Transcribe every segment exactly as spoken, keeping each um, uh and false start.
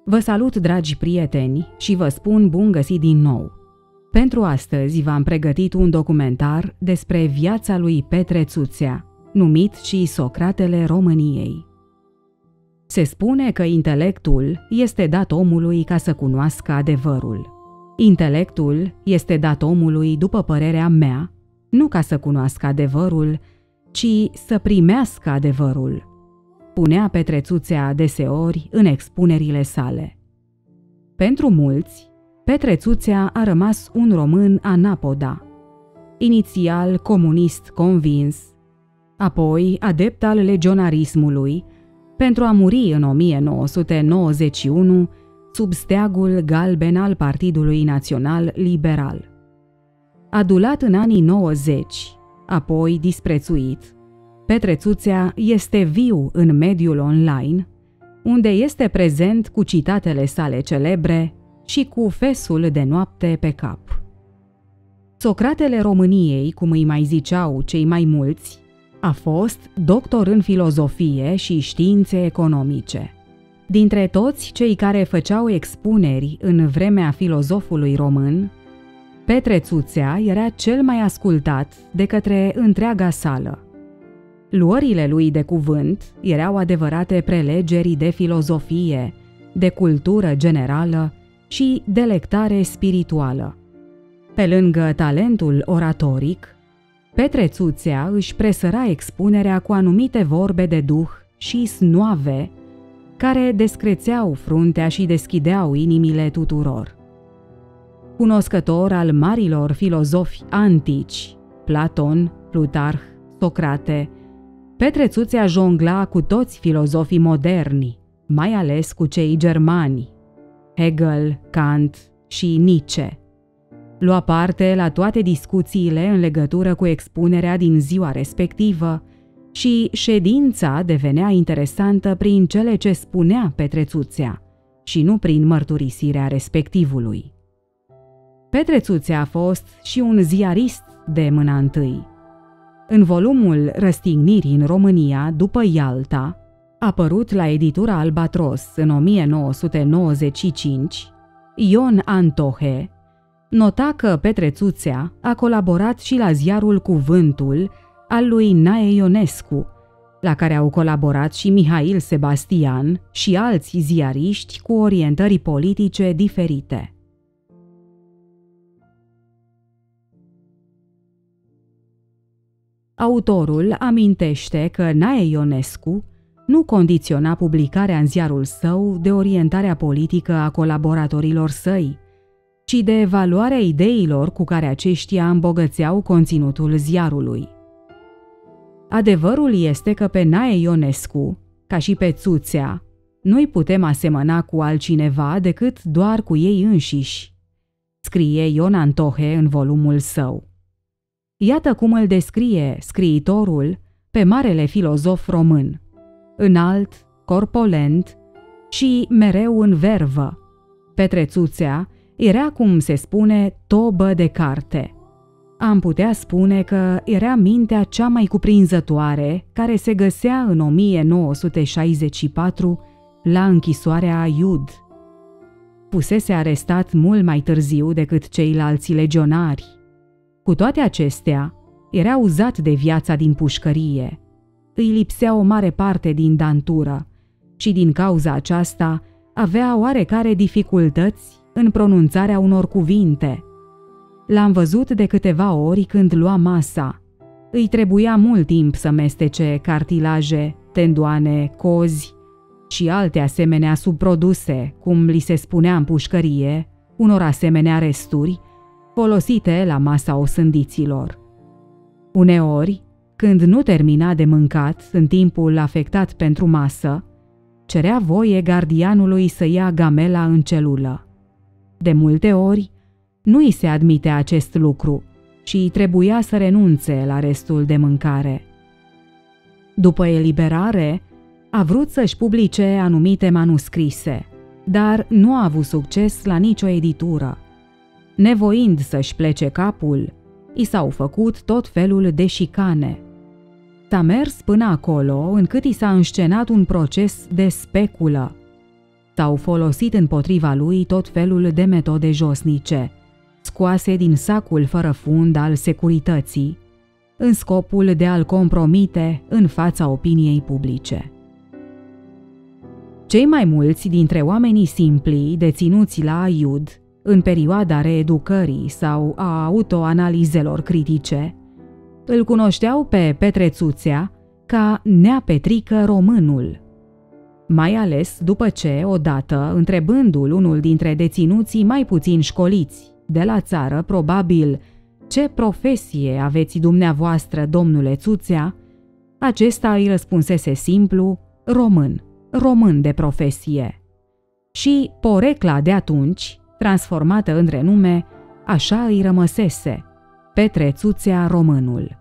Vă salut, dragi prieteni, și vă spun bun găsit din nou. Pentru astăzi v-am pregătit un documentar despre viața lui Petre Țuțea, numit și Socratele României. Se spune că intelectul este dat omului ca să cunoască adevărul. Intelectul este dat omului, după părerea mea, nu ca să cunoască adevărul, ci să primească adevărul, punea Petre Țuțea adeseori în expunerile sale. Pentru mulți, Petre Țuțea a rămas un român anapoda, inițial comunist convins, apoi adept al legionarismului, pentru a muri în o mie nouă sute nouăzeci și unu sub steagul galben al Partidului Național Liberal. Adulat în anii nouăzeci, apoi disprețuit, Petre Țuțea este viu în mediul online, unde este prezent cu citatele sale celebre și cu fesul de noapte pe cap. Socratele României, cum îi mai ziceau cei mai mulți, a fost doctor în filozofie și științe economice. Dintre toți cei care făceau expuneri în vremea filozofului român, Petre Țuțea era cel mai ascultat de către întreaga sală. Luările lui de cuvânt erau adevărate prelegeri de filozofie, de cultură generală și delectare spirituală. Pe lângă talentul oratoric, Petre Țuțea își presăra expunerea cu anumite vorbe de duh și snoave, care descrețeau fruntea și deschideau inimile tuturor. Cunoscător al marilor filozofi antici, Platon, Plutarh, Socrate, Petre Țuțea jongla cu toți filozofii moderni, mai ales cu cei germani, Hegel, Kant și Nietzsche. Lua parte la toate discuțiile în legătură cu expunerea din ziua respectivă și ședința devenea interesantă prin cele ce spunea Petre Țuțea și nu prin mărturisirea respectivului. Petre Țuțea a fost și un ziarist de mâna întâi. În volumul Răstignirii în România după Ialta, apărut la editura Albatros în o mie nouă sute nouăzeci și cinci, Ion Antohe nota că Petre Țuțea a colaborat și la ziarul Cuvântul al lui Nae Ionescu, la care au colaborat și Mihail Sebastian și alți ziariști cu orientări politice diferite. Autorul amintește că Nae Ionescu nu condiționa publicarea în ziarul său de orientarea politică a colaboratorilor săi, ci de evaluarea ideilor cu care aceștia îmbogățeau conținutul ziarului. Adevărul este că pe Nae Ionescu, ca și pe Țuțea, nu-i putem asemăna cu altcineva decât doar cu ei înșiși, scrie Ion Antohe în volumul său. Iată cum îl descrie scriitorul pe marele filozof român: înalt, corpolent și mereu în vervă. Petre Țuțea era, cum se spune, tobă de carte. Am putea spune că era mintea cea mai cuprinzătoare care se găsea în o mie nouă sute șaizeci și patru la închisoarea Aiud. Pusese arestat mult mai târziu decât ceilalți legionari. Cu toate acestea, era uzat de viața din pușcărie. Îi lipsea o mare parte din dantură și din cauza aceasta avea oarecare dificultăți în pronunțarea unor cuvinte. L-am văzut de câteva ori când lua masa. Îi trebuia mult timp să mestece cartilaje, tendoane, cozi și alte asemenea subproduse, cum li se spunea în pușcărie, unor asemenea resturi, folosite la masa osândiților. Uneori, când nu termina de mâncat în timpul afectat pentru masă, cerea voie gardianului să ia gamela în celulă. De multe ori, nu îi se admitea acest lucru și trebuia să renunțe la restul de mâncare. După eliberare, a vrut să-și publice anumite manuscrise, dar nu a avut succes la nicio editură. Nevoind să-și plece capul, i s-au făcut tot felul de șicane. S-a mers până acolo încât i s-a înscenat un proces de speculă. S-au folosit împotriva lui tot felul de metode josnice, scoase din sacul fără fund al securității, în scopul de a-l compromite în fața opiniei publice. Cei mai mulți dintre oamenii simpli deținuți la Aiud, în perioada reeducării sau a autoanalizelor critice, îl cunoșteau pe Petre Țuțea ca Nea Petrică Românul. Mai ales după ce, odată, întrebându-l unul dintre deținuții mai puțin școliți de la țară, probabil, ce profesie aveți dumneavoastră, domnule Țuțea, acesta îi răspunsese simplu, român, român de profesie. Și porecla de atunci, transformată în renume, așa îi rămăsese, Petre Țuțea Românul.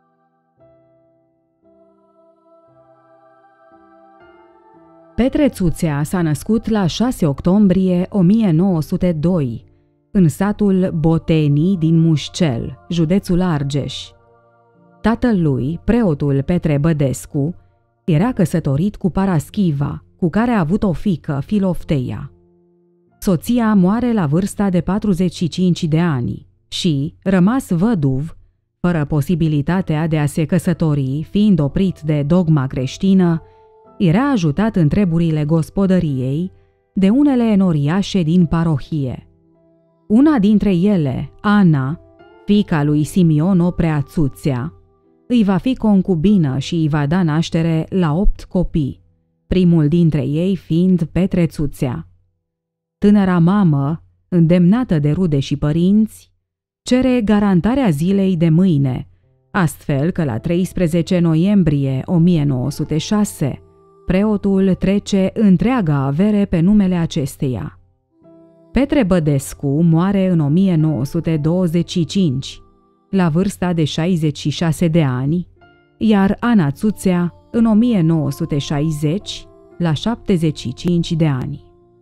Petre Țuțea s-a născut la șase octombrie o mie nouă sute doi, în satul Botenii din Mușcel, județul Argeș. Tatăl lui, preotul Petre Bădescu, era căsătorit cu Paraschiva, cu care a avut o fiică, Filofteia. Soția moare la vârsta de patruzeci și cinci de ani și, rămas văduv, fără posibilitatea de a se căsători, fiind oprit de dogma creștină, era ajutat în treburile gospodăriei de unele enoriașe din parohie. Una dintre ele, Ana, fiica lui Simion Oprea Țuțea, îi va fi concubină și îi va da naștere la opt copii, primul dintre ei fiind Petre Țuțea. Tânăra mamă, îndemnată de rude și părinți, cere garantarea zilei de mâine, astfel că la treisprezece noiembrie o mie nouă sute șase, preotul trece întreaga avere pe numele acesteia. Petre Bădescu moare în o mie nouă sute douăzeci și cinci, la vârsta de șaizeci și șase de ani, iar Ana Țuțea în o mie nouă sute șaizeci, la șaptezeci și cinci de ani.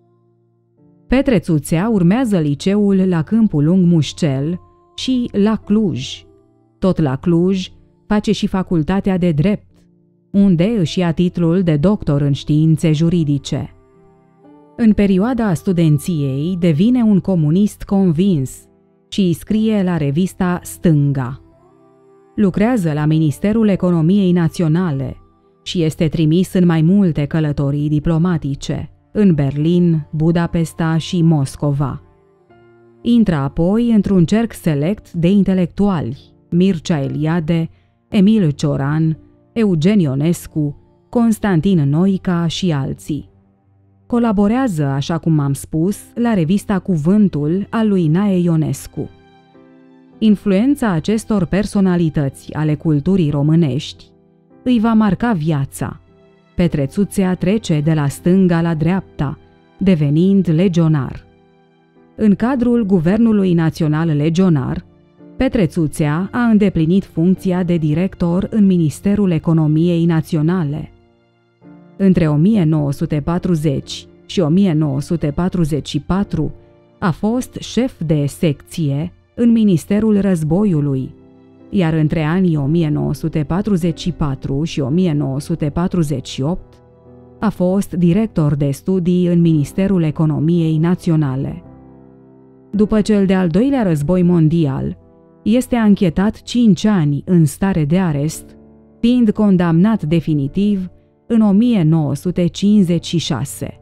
Petre Țuțea urmează liceul la Câmpul Lung Mușcel și la Cluj. Tot la Cluj face și facultatea de drept, unde își ia titlul de doctor în științe juridice. În perioada studenției devine un comunist convins și scrie la revista Stânga. Lucrează la Ministerul Economiei Naționale și este trimis în mai multe călătorii diplomatice, în Berlin, Budapesta și Moscova. Intră apoi într-un cerc select de intelectuali, Mircea Eliade, Emil Cioran, Eugen Ionescu, Constantin Noica și alții. Colaborează, așa cum am spus, la revista Cuvântul al lui Nae Ionescu. Influența acestor personalități ale culturii românești îi va marca viața. Petre Țuțea trece de la stânga la dreapta, devenind legionar. În cadrul Guvernului Național Legionar, Petre Țuțea a îndeplinit funcția de director în Ministerul Economiei Naționale. Între o mie nouă sute patruzeci și o mie nouă sute patruzeci și patru a fost șef de secție în Ministerul Războiului, iar între anii o mie nouă sute patruzeci și patru și o mie nouă sute patruzeci și opt a fost director de studii în Ministerul Economiei Naționale. După cel de-al doilea război mondial, este anchetat cinci ani în stare de arest, fiind condamnat definitiv în o mie nouă sute cincizeci și șase.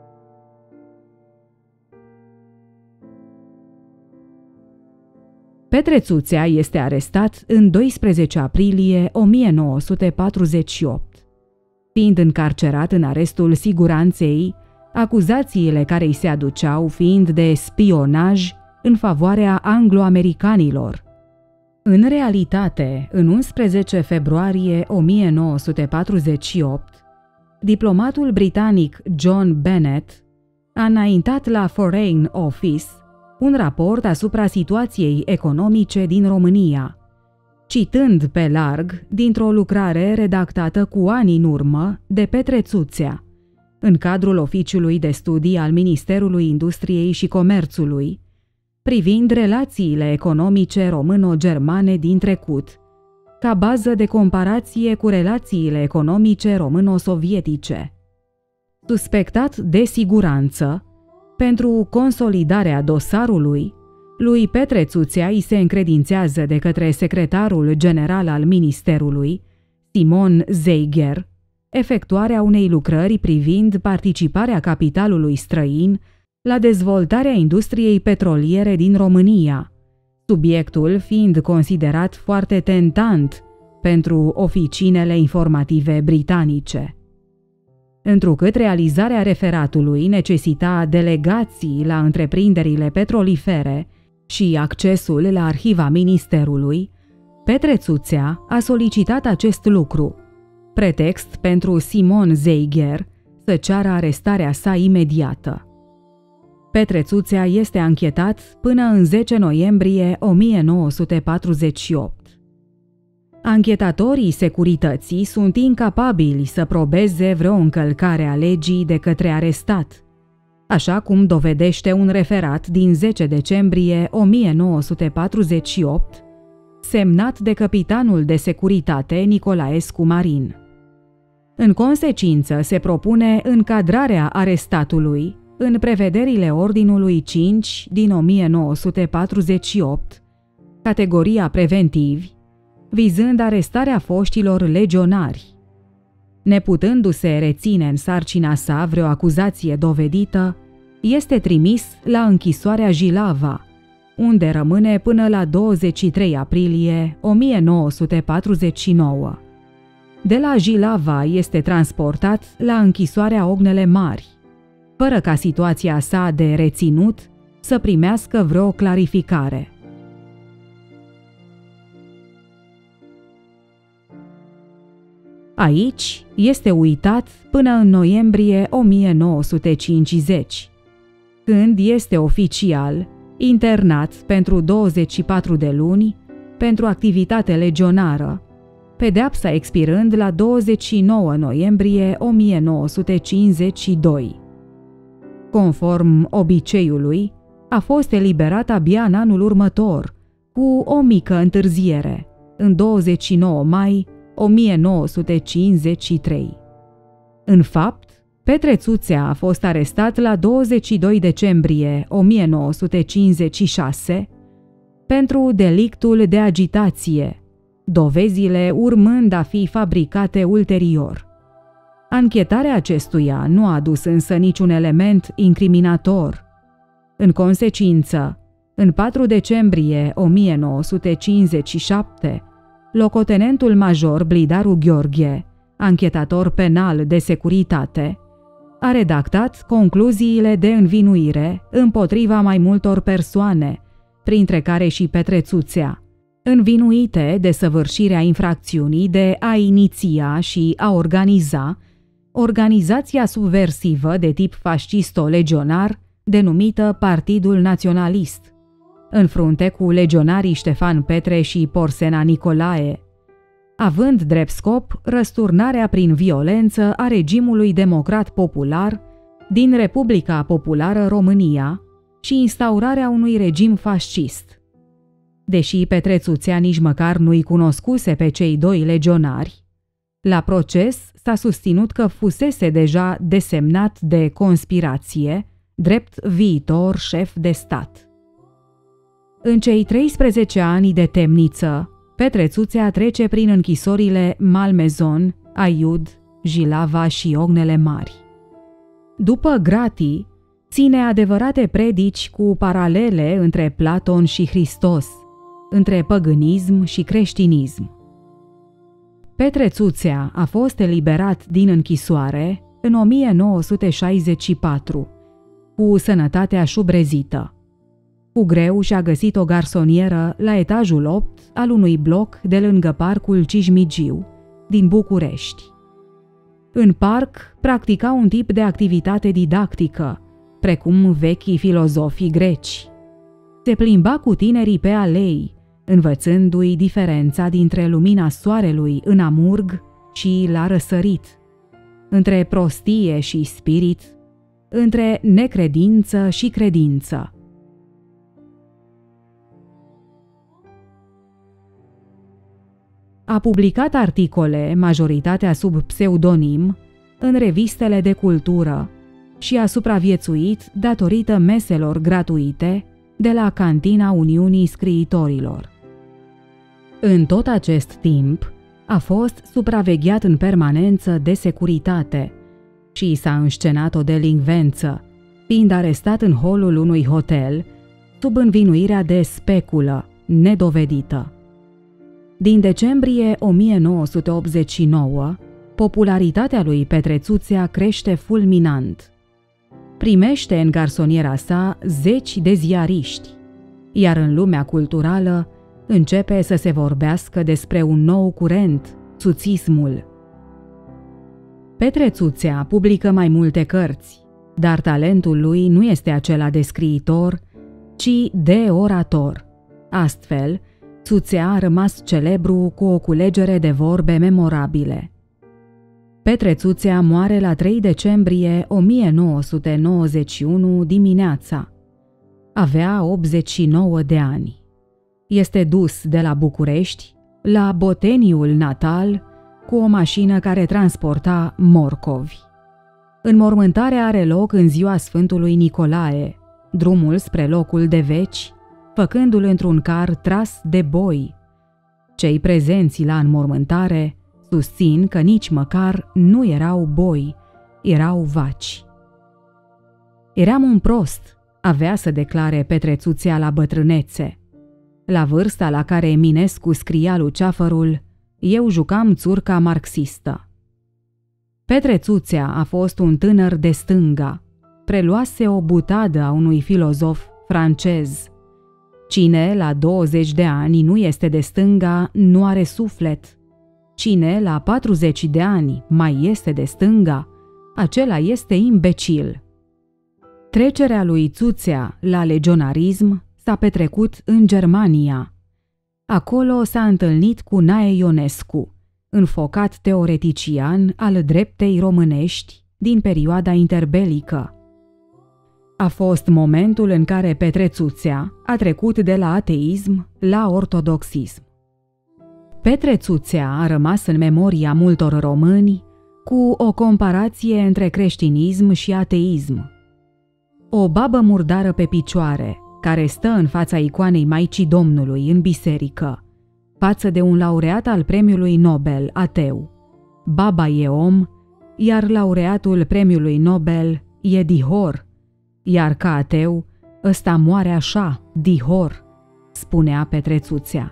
Petre Țuțea este arestat în doisprezece aprilie o mie nouă sute patruzeci și opt. Fiind încarcerat în arestul siguranței, acuzațiile care îi se aduceau fiind de spionaj în favoarea anglo-americanilor. În realitate, în unsprezece februarie o mie nouă sute patruzeci și opt, diplomatul britanic John Bennett a înaintat la Foreign Office un raport asupra situației economice din România, citând pe larg dintr-o lucrare redactată cu ani în urmă de Petre Țuțea, în cadrul Oficiului de Studii al Ministerului Industriei și Comerțului, privind relațiile economice româno-germane din trecut, ca bază de comparație cu relațiile economice româno-sovietice. Suspectat de siguranță, pentru consolidarea dosarului, lui Petre Țuțea îi se încredințează de către secretarul general al ministerului, Simon Zeiger, efectuarea unei lucrări privind participarea capitalului străin la dezvoltarea industriei petroliere din România, subiectul fiind considerat foarte tentant pentru oficinele informative britanice. Întrucât realizarea referatului necesita delegații la întreprinderile petrolifere și accesul la arhiva ministerului, Petre Țuțea a solicitat acest lucru, pretext pentru Simon Zeiger să ceară arestarea sa imediată. Petre Țuțea este anchetat până în zece noiembrie o mie nouă sute patruzeci și opt. Anchetatorii securității sunt incapabili să probeze vreo încălcare a legii de către arestat, așa cum dovedește un referat din zece decembrie o mie nouă sute patruzeci și opt, semnat de capitanul de securitate Nicolaescu Marin. În consecință, se propune încadrarea arestatului în prevederile Ordinului cinci din o mie nouă sute patruzeci și opt, categoria preventivi, vizând arestarea foștilor legionari. Neputându-se reține în sarcina sa vreo acuzație dovedită, este trimis la închisoarea Jilava, unde rămâne până la douăzeci și trei aprilie o mie nouă sute patruzeci și nouă. De la Jilava este transportat la închisoarea Ognele Mari, fără ca situația sa de reținut să primească vreo clarificare. Aici este uitat până în noiembrie o mie nouă sute cincizeci, când este oficial internat pentru douăzeci și patru de luni pentru activitate legionară, pedeapsa expirând la douăzeci și nouă noiembrie o mie nouă sute cincizeci și doi. Conform obiceiului, a fost eliberat abia în anul următor, cu o mică întârziere, în douăzeci și nouă mai o mie nouă sute cincizeci și trei. În fapt, Petre Țuțea a fost arestat la douăzeci și doi decembrie o mie nouă sute cincizeci și șase pentru delictul de agitație, dovezile urmând a fi fabricate ulterior. Anchetarea acestuia nu a adus însă niciun element incriminator. În consecință, în patru decembrie o mie nouă sute cincizeci și șapte, locotenentul major Blidaru Gheorghe, anchetator penal de securitate, a redactat concluziile de învinuire împotriva mai multor persoane, printre care și Petre Țuțea, învinuite de săvârșirea infracțiunii de a iniția și a organiza organizația subversivă de tip fascisto-legionar denumită Partidul Naționalist, în frunte cu legionarii Ștefan Petre și Porsena Nicolae, având drept scop răsturnarea prin violență a regimului democrat popular din Republica Populară România și instaurarea unui regim fascist. Deși Petre Țuțea nici măcar nu-i cunoscuse pe cei doi legionari, la proces s-a susținut că fusese deja desemnat de conspirație drept viitor șef de stat. În cei treisprezece ani de temniță, Petre Țuțea trece prin închisorile Malmezon, Aiud, Jilava și Ognele Mari. După gratii, ține adevărate predici cu paralele între Platon și Hristos, între păgânism și creștinism. Petre Țuțea a fost eliberat din închisoare în o mie nouă sute șaizeci și patru, cu sănătatea șubrezită. Cu greu și-a găsit o garsonieră la etajul opt al unui bloc de lângă Parcul Cismigiu, din București. În parc practica un tip de activitate didactică, precum vechii filozofii greci. Se plimba cu tinerii pe alei, învățându-i diferența dintre lumina soarelui în amurg și la răsărit, între prostie și spirit, între necredință și credință. A publicat articole, majoritatea sub pseudonim, în revistele de cultură și a supraviețuit datorită meselor gratuite de la cantina Uniunii Scriitorilor. În tot acest timp a fost supravegheat în permanență de securitate și s-a înscenat o delinvență, fiind arestat în holul unui hotel sub învinuirea de speculă nedovedită. Din decembrie o mie nouă sute optzeci și nouă, popularitatea lui Petre Țuțea crește fulminant. Primește în garsoniera sa zeci de ziariști, iar în lumea culturală începe să se vorbească despre un nou curent, țuțismul. Petre Țuțea publică mai multe cărți, dar talentul lui nu este acela de scriitor, ci de orator. Astfel, Țuțea a rămas celebru cu o culegere de vorbe memorabile. Petre Țuțea moare la trei decembrie o mie nouă sute nouăzeci și unu dimineața. Avea optzeci și nouă de ani. Este dus de la București la Boteniul natal cu o mașină care transporta morcovi. Înmormântarea are loc în ziua Sfântului Nicolae, drumul spre locul de veci, făcându-l într-un car tras de boi. Cei prezenți la înmormântare susțin că nici măcar nu erau boi, erau vaci. Eram un prost, avea să declare Petre Țuțea la bătrânețe. La vârsta la care Eminescu scria lui Ceafărul, eu jucam țurca marxistă. Petre Țuțea a fost un tânăr de stânga, preluase o butadă a unui filozof francez. Cine la douăzeci de ani nu este de stânga, nu are suflet. Cine la patruzeci de ani mai este de stânga, acela este imbecil. Trecerea lui Țuțea la legionarism s-a petrecut în Germania. Acolo s-a întâlnit cu Nae Ionescu, înfocat teoretician al dreptei românești din perioada interbelică. A fost momentul în care Petre Țuțea a trecut de la ateism la ortodoxism. Petre Țuțea a rămas în memoria multor români cu o comparație între creștinism și ateism. O babă murdară pe picioare, care stă în fața icoanei Maicii Domnului în biserică, față de un laureat al premiului Nobel ateu. Baba e om, iar laureatul premiului Nobel e dihor, iar ca ateu ăsta moare așa, dihor, spunea Petre Țuțea.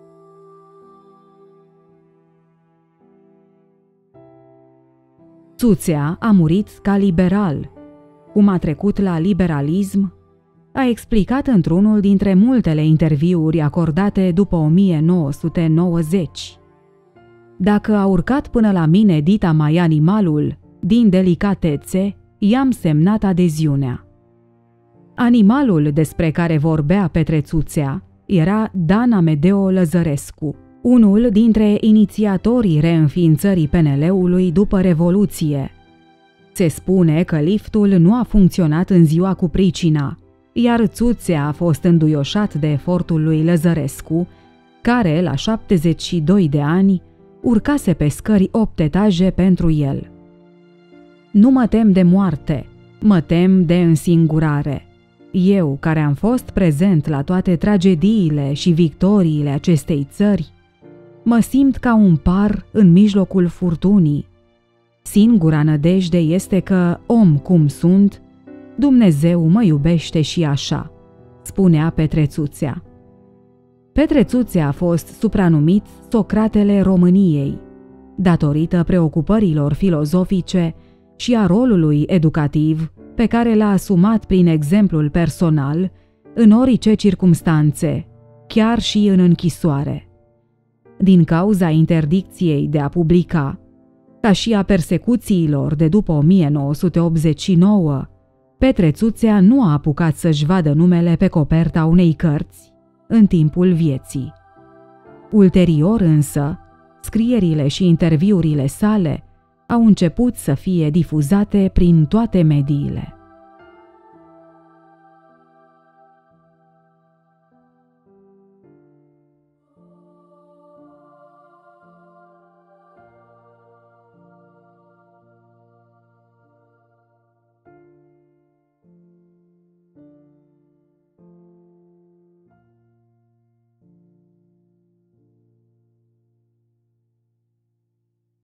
Țuțea a murit ca liberal. Cum a trecut la liberalism, a explicat într-unul dintre multele interviuri acordate după o mie nouă sute nouăzeci. Dacă a urcat până la mine dita mai animalul, din delicatețe, i-am semnat adeziunea. Animalul despre care vorbea Petre Țuțea era Dan Amedeo Lăzărescu, unul dintre inițiatorii reînființării P N L-ului după Revoluție. Se spune că liftul nu a funcționat în ziua cu pricina, iar Țuțea a fost înduioșat de efortul lui Lăzărescu, care, la șaptezeci și doi de ani, urcase pe scări opt etaje pentru el. Nu mă tem de moarte, mă tem de însingurare. Eu, care am fost prezent la toate tragediile și victoriile acestei țări, mă simt ca un par în mijlocul furtunii. Singura nădejde este că, om cum sunt, Dumnezeu mă iubește și așa, spunea Petre Țuțea. Petre Țuțea a fost supranumit Socratele României, datorită preocupărilor filozofice și a rolului educativ pe care l-a asumat prin exemplul personal în orice circumstanțe, chiar și în închisoare. Din cauza interdicției de a publica, ca și a persecuțiilor de după o mie nouă sute optzeci și nouă, Petre Țuțea nu a apucat să-și vadă numele pe coperta unei cărți în timpul vieții. Ulterior însă, scrierile și interviurile sale au început să fie difuzate prin toate mediile.